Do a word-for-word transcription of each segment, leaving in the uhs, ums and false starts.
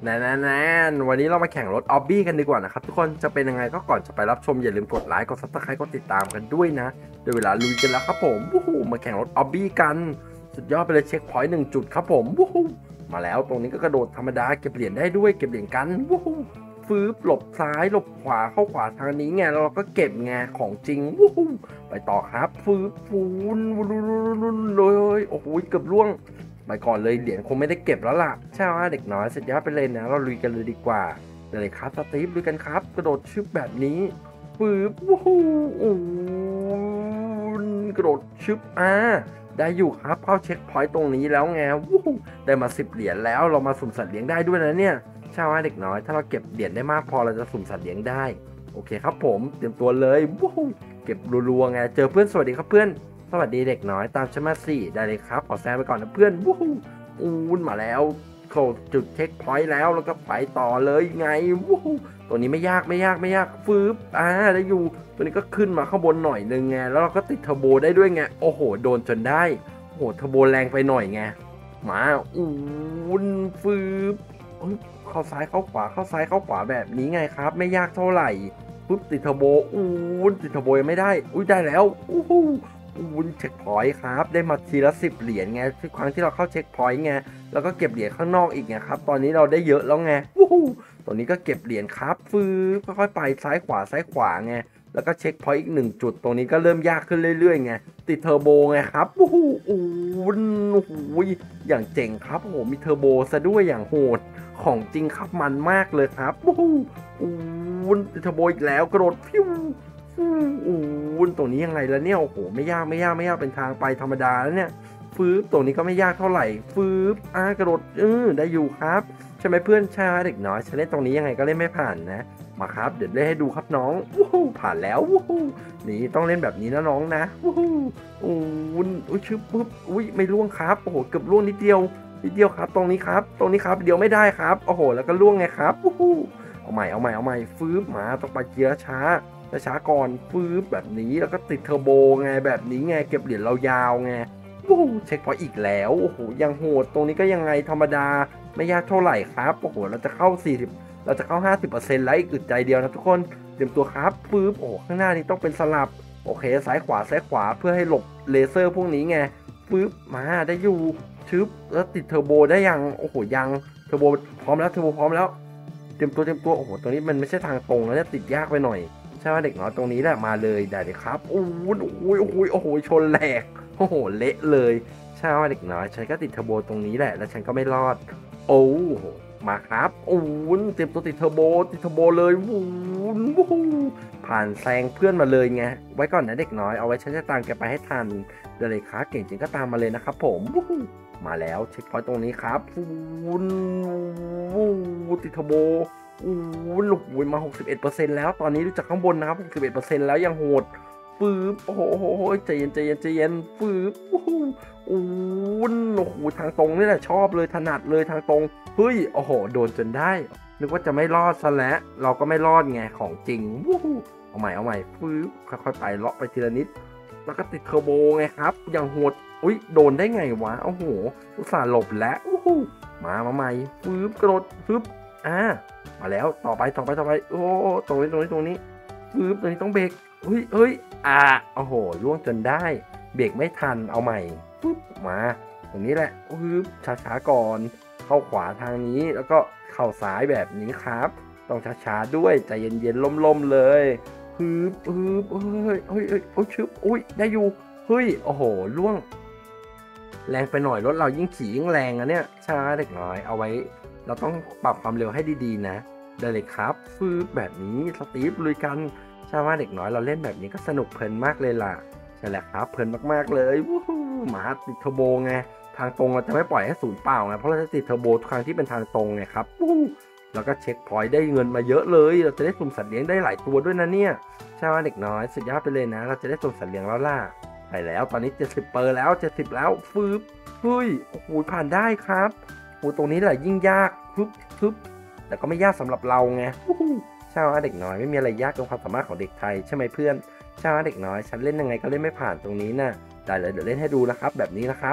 แน่แน่วันนี้เรามาแข่งรถออบบี้กันดีกว่านะครับทุกคนจะเป็นยังไงก็ก่อนจะไปรับชมอย่าลืมกดไลค์กดซับสไครต์กดติดตามกันด้วยนะเดี๋ยวเวลาลุยกันแล้วครับผมวู้ฮู้มาแข่งรถออบบี้กันสุดยอดไปเลยเช็คพอยต์หนึ่งจุดครับผมวู้ฮู้มาแล้วตรงนี้ก็กระโดดธรรมดาเก็บเหรียญได้ด้วยเก็บเหรียญกันวู้ฮู้ฟืบหลบซ้ายหลบขวาเข้าขวาทางนี้ไงเราก็เก็บไงของจริงวู้ฮู้ไปต่อครับฟืบฟูนเลยโอ้โหเกือบล่วงไปก่อนเลยเหรียญคงไม่ได้เก็บแล้วล่ะใช่ไหมเด็กน้อยเสร็จยอดไปเลยนะเราลุยกันเลยดีกว่าเลยครับสตีฟลุยกันครับกระโดดชึบแบบนี้ฟืบวู้ฮู้โอ้กระโดดชึบอ่าได้อยู่ครับเข้าเช็คพอยต์ตรงนี้แล้วไงวู้ฮู้ได้มาสิบเหรียญแล้วเรามาสุ่มสัตว์เลี้ยงได้ด้วยนะเนี่ยใช่ไหมเด็กน้อยถ้าเราเก็บเหรียญได้มากพอเราจะสุ่มสัตว์เลี้ยงได้โอเคครับผมเตรียมตัวเลยวู้ฮู้เก็บรัวๆไงเจอเพื่อนสวัสดีครับเพื่อนสวัสดีเด็กน้อยตามฉันมาสิได้เลยครับขอแซงไปก่อนนะเพื่อนวู้ฮู้อูนมาแล้วเข้าจุดเช็คพอยต์แล้วแล้วก็ไปต่อเลยไงวู้ฮู้ตัวนี้ไม่ยากไม่ยากไม่ยากฟืบอ่าได้อยู่ตัวนี้ก็ขึ้นมาข้างบนหน่อยนึงไงแล้วเราก็ติดเทอร์โบได้ด้วยไงโอ้โหโดนจนได้โอ้โหเทอร์โบแรงไปหน่อยไงมาอูนฟืบเข้าซ้ายเข้าขวาเข้าซ้ายเข้าขวาแบบนี้ไงครับไม่ยากเท่าไหร่ปุ๊บติดเทอร์โบอูนติดเทอร์โบยังไม่ได้อุ้ยได้แล้วอู้หูอู้นเช็คพอยต์ครับได้มาทีละสิบเหรียญไงทุกครั้งที่เราเข้าเช็คพอยต์ไงแล้วก็เก็บเหรียญข้างนอกอีกไงครับตอนนี้เราได้เยอะแล้วไงวู้ฮู้ตัวนี้ก็เก็บเหรียญครับฟืบค่อยๆไปซ้ายขวาซ้ายขวาไงแล้วก็เช็คพอยต์อีกหนึ่งจุดตรงนี้ก็เริ่มยากขึ้นเรื่อยๆไงติดเทอร์โบไงครับวู้ฮู้อู้นโอ้โหอย่างเจ๋งครับโอ้โหมีเทอร์โบซะด้วยอย่างโหดของจริงครับมันมากเลยครับวู้ฮู้อู้นติดเทอร์โบอีกแล้วกระโดดฟิวอู้นตรงนี้ยังไงแล้วเนี่ยโอ้โหไม่ยากไม่ยากไม่ยากเป็นทางไปธรรมดาแล้วเนี่ยฟืบตรงนี้ก็ไม่ยากเท่าไหร่ฟืบอ่ากระโดดเออได้อยู่ครับใช่ไหมเพื่อนใช่เด็กน้อยฉันเล่นตรงนี้ยังไงก็เล่นไม่ผ่านนะมาครับเดี๋ยวเล่นให้ดูครับน้องวู้ฮู้ผ่านแล้ววู้ฮู้นี่ต้องเล่นแบบนี้นะน้องนะวู้ฮู้อู้นอุ้ยชึบปุ๊บอุ้ยไม่ล่วงครับโอ้โหเกือบล่วงนิดเดียวนิดเดียวครับตรงนี้ครับตรงนี้ครับเดี๋ยวไม่ได้ครับโอ้โหแล้วก็ล่วงไงครับวู้ฮู้เอาใหม่เอาใหม่เอาใหม่ฟืบมาต้องไปเกียร์ช้าช้าก่อนฟืบแบบนี้แล้วก็ติดเทอร์โบไงแบบนี้ไงเก็บเหรียญเรายาวไงวู้เช็คพอยต์อีกแล้วโอ้โหยังโหดตรงนี้ก็ยังไงธรรมดาไม่ยากเท่าไหร่ครับโอ้โหเราจะเข้าสี่สิบเราจะเข้า ห้าสิบเปอร์เซ็นต์ แล้วอีกอึดใจเดียวนะทุกคนเตรียมตัวครับฟืบโอ้โหข้างหน้านี้ต้องเป็นสลับโอเคซ้ายขวาซ้ายขวาเพื่อให้หลบเลเซอร์พวกนี้ไงฟืบมาได้อยู่ชึบแล้วติดเทอร์โบได้ยังโอ้โหยังเทอร์โบพร้อมแล้วเทอร์โบพร้อมแล้วเตรียมตัวเตรียมตัวโอ้โหตรงนี้มันไม่ใช่ทางตรงแล้วเนี่ยติดยากไปหน่อยใช่ไหมเด็กน้อยตรงนี้แหละมาเลยได้เลยครับโอ้โหโอ้โหโอ้โหโอ้โหชนแหลกโอ้โหเละเลยใช่ไหมเด็กน้อยฉันก็ติดเทอร์โบตรงนี้แหละแล้วฉันก็ไม่รอดโอ้โหมาครับโอ้โหเตรียมตัวติดเทอร์โบติดเทอร์โบเลยวูนวูผ่านแซงเพื่อนมาเลยไงไว้ก่อนนะเด็กน้อยเอาไว้ฉันจะตามแกไปให้ทันได้เลยครับเก่งจริงก็ตามมาเลยนะครับผมมาแล้วเช็คพอยต์ตรงนี้ครับวูนวูติดเทอร์โบอู้หลุดมา หกสิบเอ็ดเปอร์เซ็นต์ แล้วตอนนี้ดูจากข้างบนนะครับ หกสิบเอ็ดเปอร์เซ็นต์ แล้วยังโหดปื๊บโอ้โหใจเย็นใจเย็นใจเย็นปื๊บโอ้โหอู้โอ้โหทางตรงนี่แหละชอบเลยถนัดเลยทางตรงเฮ้ยโอ้โหโดนจนได้นึกว่าจะไม่รอดซะแล้วเราก็ไม่รอดไงของจริงวู้เอาใหม่เอาใหม่ปื๊บค่อยๆไปเลาะไปทีละนิดแล้วก็ติดเทอร์โบไงครับอย่างโหดอุ้ยโดนได้ไงวะโอ้โหอุตส่าห์หลบแล้วโอ้โหมามาใหม่ปื๊บกระโดดปื๊บอ่ามาแล้วต่อไปต่อไปต่อไปโอ้ตรงนี้ตรงนี้ตรงนี้ปึ๊บตรงนี้ต้องเบรกเฮ้ยเฮ้ยอ่าโอ้โหล่วงจนได้เบรกไม่ทันเอาใหม่ปึ๊บมาตรงนี้แหละปึ๊บช้าๆก่อนเข้าขวาทางนี้แล้วก็เข้าซ้ายแบบนี้ครับต้องช้าๆด้วยใจเย็นๆล่มๆเลยปึ๊บปึ๊บเฮ้ยเฮ้ยเฮ้ยโอ้ยชึบอุ้ยได้อยู่เฮ้ยโอ้โหล่วงแรงไปหน่อยรถเรายิ่งขี่ยิ่งแรงอะเนี่ยช้าเด็กน้อยเอาไว้เราต้องปรับความเร็วให้ดีๆนะได้เลยครับฟืบแบบนี้สตีฟลุยกันใช่ว่าเด็กน้อยเราเล่นแบบนี้ก็สนุกเพลินมากเลยล่ะใช่แหละครับเพลินมากๆเลยวู้ฮู้หมาติดเทอร์โบไงทางตรงเราจะไม่ปล่อยให้ศูนย์เปล่าไงเพราะเราจะติดเทอร์โบทุกครั้งที่เป็นทางตรงไงครับวู้แล้วก็เช็คพอยต์ได้เงินมาเยอะเลยเราจะได้สุ่มสัตว์เลี้ยงได้หลายตัวด้วยนะเนี่ยใช่ว่าเด็กน้อยสุดยอดไปเลยนะเราจะได้สุ่มสัตว์เลี้ยงแล้วล่ะไปแล้วตอนนี้เจ็ดสิบเปอร์แล้วเจ็ดสิบแล้วฟืบเฮ้ยโอ้โหผ่านได้ครับโอ้ตรงนี้แหละยิ่งยากปึ๊บปึ๊บแต่ก็ไม่ยากสำหรับเราไงใช่ไหมเด็กน้อยไม่มีอะไรยากเกินความสามารถของเด็กไทยใช่ไหมเพื่อนใช่ไหมเด็กน้อยฉันเล่นยังไงก็เล่นไม่ผ่านตรงนี้นะได้เลยเดี๋ยวเล่นให้ดูนะครับแบบนี้นะครับ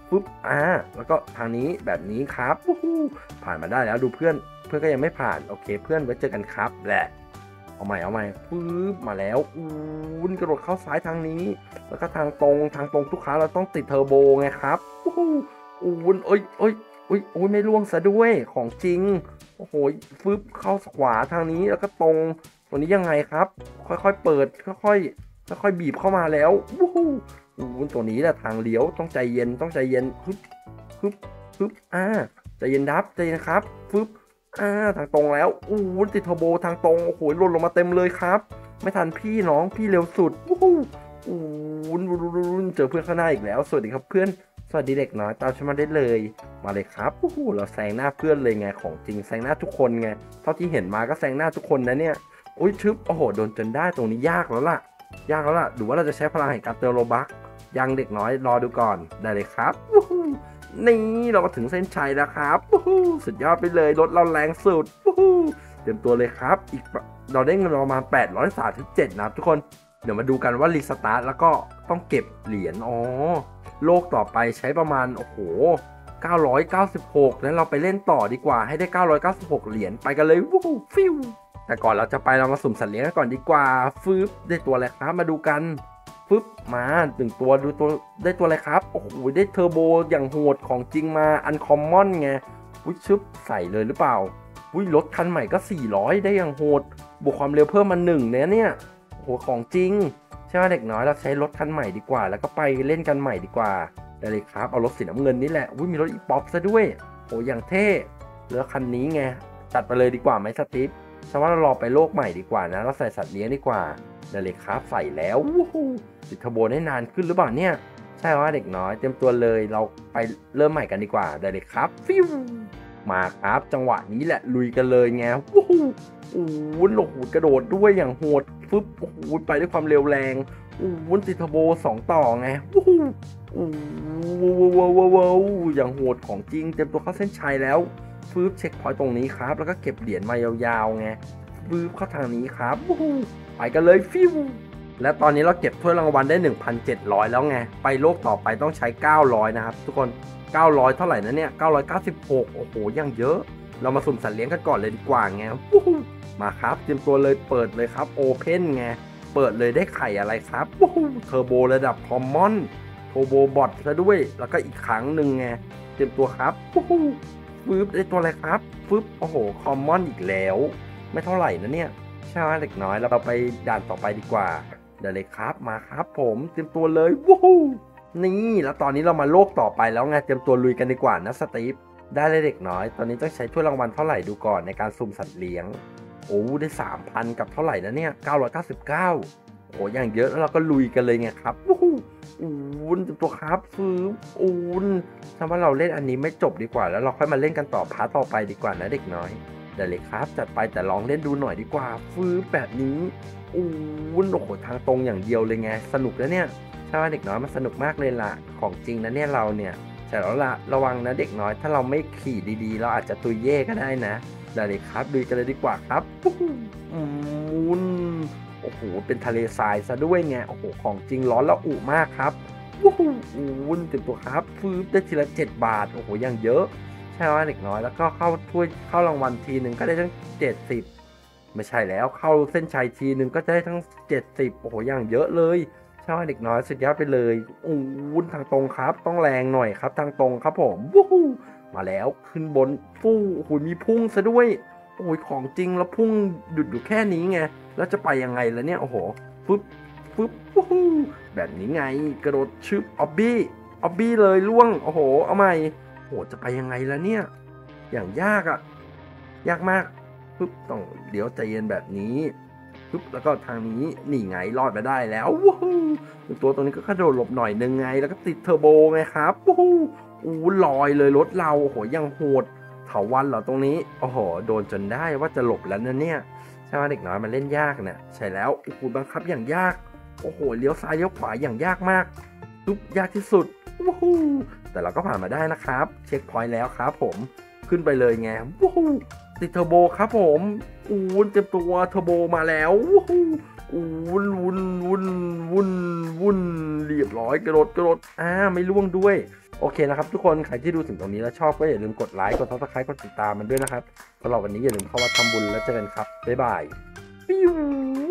ปุ๊บอ่าแล้วก็ทางนี้แบบนี้ครับวู้ฮู้ผ่านมาได้แล้วดูเพื่อนเพื่อนก็ยังไม่ผ่านโอเคเพื่อนไว้เจอกันครับแหละเอาใหม่เอาใหม่ปุ๊บมาแล้วอู้นกระโดดเข้าซ้ายทางนี้แล้วก็ทางตรงทางตรงทุกครั้งเราต้องติดเทอร์โบไงครับวู้ฮู้อู้นเอ้ยเอ้ยอุ้ยอุ้ยไม่ล่วงซะด้วยของจริงโอ้โหฟึบเข้าขวาทางนี้แล้วก็ตรงตรงนี้ยังไงครับค่อยๆเปิดค่อยๆค่อยๆบีบเข้ามาแล้ววู้ฮู้อู้นตัวนี้แหละทางเลี้ยวต้องใจเย็นต้องใจเย็นฮึบฮึบฮึบอ่าใจเย็นดับใจเย็นครับฟึบอ่าทางตรงแล้วอู้นติดเทอร์โบทางตรงโอ้โหหล่นลงมาเต็มเลยครับไม่ทันพี่น้องพี่เร็วสุดวู้ฮู้อู้นเจอเพื่อนข้างหน้าอีกแล้วสวัสดีครับเพื่อนสวัสดีเด็กน้อยตามฉันมาได้เลยมาเลยครับโอ้โหเราแซงหน้าเพื่อนเลยไงของจริงแซงหน้าทุกคนไงเท่าที่เห็นมาก็แซงหน้าทุกคนนะเนี่ยโอ้ยชึบโอ้โหโดนจนได้ตรงนี้ยากแล้วล่ะยากแล้วล่ะดูว่าเราจะใช้พลังแห่งการเติมโลบัคยังเด็กน้อยรอดูก่อนได้เลยครับวู้ฮู้นี่เราก็ถึงเส้นชัยแล้วครับวู้ฮู้สุดยอดไปเลยรถเราแรงสุดวู้ฮู้เตรียมตัวเลยครับอีกเราได้เงินประมาณแปดร้อยสามสิบเจ็ดนะครับทุกคนเดี๋ยวมาดูกันว่ารีสตาร์ทแล้วก็ต้องเก็บเหรียญอ๋อโลกต่อไปใช้ประมาณโอ้โหเก้าร้อยเก้าสิบหกแล้วเราไปเล่นต่อดีกว่าให้ได้เก้าร้อยเก้าสิบหกเหรียญไปกันเลยวู้ฮู้ฟิวแต่ก่อนเราจะไปเรามาสุ่มสัตว์เลี้ยงกันก่อนดีกว่าฟืบได้ตัวอะไรครับมาดูกันฟึบมาหนึ่งตัวดูตัวได้ตัวอะไรครับโอ้โหได้เทอร์โบอย่างโหดของจริงมาอันคอมมอนไงวิชึบใส่เลยหรือเปล่าวิรถคันใหม่ก็สี่ร้อยได้อย่างโหดบวกความเร็วเพิ่มมาหนึ่งเนี่ยเนี่ยโอ้โหของจริงใช่ไหมเด็กน้อยเราใช้รถคันใหม่ดีกว่าแล้วก็ไปเล่นกันใหม่ดีกว่าได้เลยครับเอารถสีน้ำเงินนี่แหละวิมีรถอีป๊อปซะด้วยโอ้อย่างเท่แล้วคันนี้ไงจัดไปเลยดีกว่าไหมสตีฟเพราะว่าเรารอไปโลกใหม่ดีกว่านะเราใส่สัตว์เลี้ยงดีกว่าได้เลยครับใส่แล้ววู้ฮู้ติดเทอร์โบได้นานขึ้นหรือเปล่าเนี่ยใช่ว่าเด็กน้อยเตรียมตัวเลยเราไปเริ่มใหม่กันดีกว่าได้เลยครับฟิวมาครับจังหวะนี้แหละลุยกันเลยไงวู้ฮู้โอ้โหหลบหูกระโดดด้วยอย่างโหดฟึบโอ้โหไปด้วยความเร็วแรงโอ้โหติดเทอร์โบสองต่อไงวู้ฮู้โอ้โหว้าวว้าวว้าวอย่างโหดของจริงเตรียมตัวเข้าเส้นชัยแล้วฟึบเช็คพอยต์ตรงนี้ครับแล้วก็เก็บเหรียญมายาวๆไงฟึบเข้าทางนี้ครับวู้ฮู้ไปกันเลยฟิวและตอนนี้เราเก็บถ้วยรางวัลได้ หนึ่งพันเจ็ดร้อย แล้วไงไปโลกต่อไปต้องใช้เก้าร้อยนะครับทุกคนเก้าร้อยเท่าไหร่นะเนี่ยเก้าร้อยเก้าสิบหกโอ้โหยังเยอะเรามาสุ่มสัตว์เลี้ยงกันก่อนเลยดีกว่าไงวู้ฮู้มาครับเตรียมตัวเลยเปิดเลยครับโอเพนไงเปิดเลยได้ไข่อะไรครับวู้ฮู้เทอร์โบระดับคอมมอนโทโบบอทซะด้วยแล้วก็อีกครั้งหนึ่งไงเตรียมตัวครับวู้ฮู้ฟึบได้ตัวอะไรครับฟึบโอ้โหคอมมอนอีกแล้วไม่เท่าไหร่นะเนี่ยใช่ไหมเล็กน้อยเราไปด่านต่อไปดีกว่าเดี๋ยวเลยครับมาครับผมเตรียมตัวเลยวู้ฮู้นี่แล้วตอนนี้เรามาโลกต่อไปแล้วไงเตรียมตัวลุยกันดีกว่านะสตีฟได้เลยเด็กน้อยตอนนี้ต้องใช้ถ้วยรางวัลเท่าไหร่ดูก่อนในการสุ่มสัตว์เลี้ยงโอ้ได้ สามพัน กับเท่าไหร่นะเนี่ยเก้าร้อยเก้าสิบเก้าโอ้อย่างเยอะแล้วเราก็ลุยกันเลยไงครับวู้ฮู้อูนเตรียมตัวครับฟื้นอูนถ้าว่าเราเล่นอันนี้ไม่จบดีกว่าแล้วเราค่อยมาเล่นกันต่อพาร์ทต่อไปดีกว่านะเด็กน้อยได้เลยครับจัดไปแต่ลองเล่นดูหน่อยดีกว่าฟื้นแบบนี้อู้นโอ้โหทางตรงอย่างเดียวเลยไงสนุกแล้วเนี่ยใช่ว่าเด็กน้อยมันสนุกมากเลยล่ะของจริงนะเนี่ยเราเนี่ยแต่แล้วละระวังนะเด็กน้อยถ้าเราไม่ขี่ดีๆเราอาจจะตุยเย่ก็ได้นะได้เลยครับดูกันเลยดีกว่าครับอืมโอ้โหเป็นทะเลทรายซะด้วยไงโอ้โหของจริงร้อนและอุมากครับวู้ฮู้อู้นเต็มตัวครับฟื้นได้ทีละเจ็ดบาทโอ้โหอย่างเยอะใช่ว่าเด็กน้อยแล้วก็เข้าถ้วยเข้ารางวัลทีหนึ่งก็ได้ทั้งเจ็ดสิบไม่ใช่แล้วเข้าเส้นชัยทีหนึ่งก็จะได้ทั้งเจ็ดสิบโอ้โหอย่างเยอะเลยใช่ว่าเด็กน้อยสุดยอดไปเลยอู้นทางตรงครับต้องแรงหน่อยครับทางตรงครับผมวู้ฮู้มาแล้วขึ้นบนฟู่โอ้โหมีพุ่งซะด้วยโอ้ยของจริงแล้วพุ่งหยุดอยู่แค่นี้ไงแล้วจะไปยังไงล่ะเนี่ยโอ้โหฟึบฟึบวู้ฮู้แบบนี้ไงกระโดดชึบออบบี้ออบบี้เลยล่วงโอ้โหเอาใหม่โอ้จะไปยังไงล่ะเนี่ยอย่างยากอะยากมากปึ๊บต้องเดี๋ยวใจเย็นแบบนี้ปึ๊บแล้วก็ทางนี้นี่ไงรอดมาได้แล้ววู้ฮู้ตัวตัวนี้ก็กระโดดหลบหน่อยนึงไงแล้วก็ติดเทอร์โบไงครับวู้ฮู้อู้ลอยเลยรถเราโอ้โหยังโหดเถาวันเหรอตรงนี้โอ้โหโดนจนได้ว่าจะหลบแล้วนะเนี่ยใช่ไหมเด็กน้อยมันเล่นยากเนี่ยใช่แล้วโอ้โหบังคับอย่างยากโอ้โหเลี้ยวซ้ายเลี้ยวขวาอย่างยากมากปึ๊บยากที่สุดวู้ฮู้แต่เราก็ผ่านมาได้นะครับเช็คพอยต์แล้วครับผมขึ้นไปเลยไงวู้ฮู้ติดเทอร์โบครับผมอูนเต็มตัวเทอร์โบมาแล้ววู้ฮู้อูนวุ่นวุ่นวุ่นวุ่นเรียบร้อยกระโดดกระโดดอ่าไม่ล่วงด้วยโอเคนะครับทุกคนใครที่ดูถึงตรงนี้แล้วชอบก็อย่าลืมกดไลค์กด ซับสไครบ์ กดติดตามมันด้วยนะครับสำหรับวันนี้อย่าลืมเข้าวัดทำบุญแล้วเจอกันครับบ๊ายบายปิ้ว